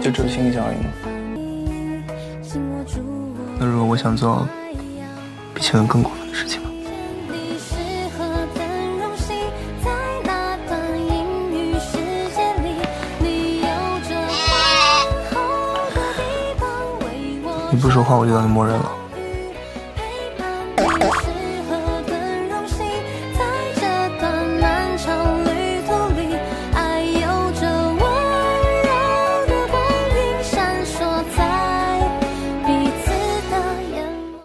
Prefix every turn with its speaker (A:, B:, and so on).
A: 就只有心理效应吗？那如果我想做比前任更过分的事情呢？你不说话，我就当你默认了。